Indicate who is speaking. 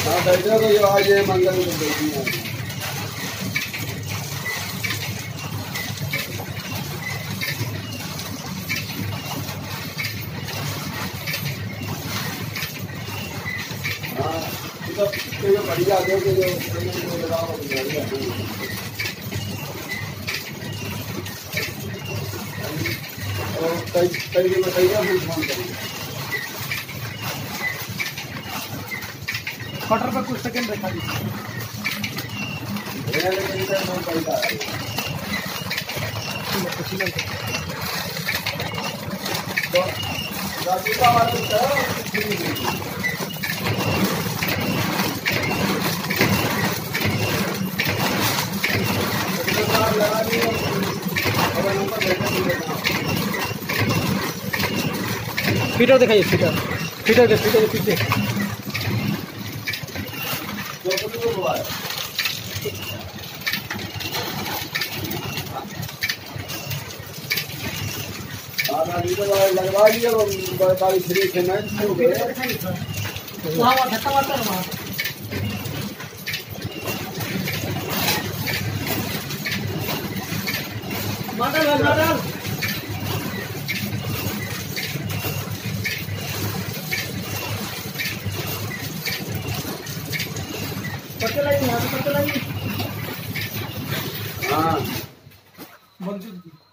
Speaker 1: हाँ बैठे तो ये आज ये मंगल को देखी है। हाँ तो बढ़िया दे के जो लगाओ बढ़िया और कई में कई का भी फोन करेंगे
Speaker 2: कटर पर कुछ सेकंड रखा दीजिए। फीटर दिखाइए, फीटर फीटर के पीछे
Speaker 1: लगवा दिया 43 से
Speaker 2: धक्का मारता है वहाँ मॉडल
Speaker 1: हाँ
Speaker 2: मंजूर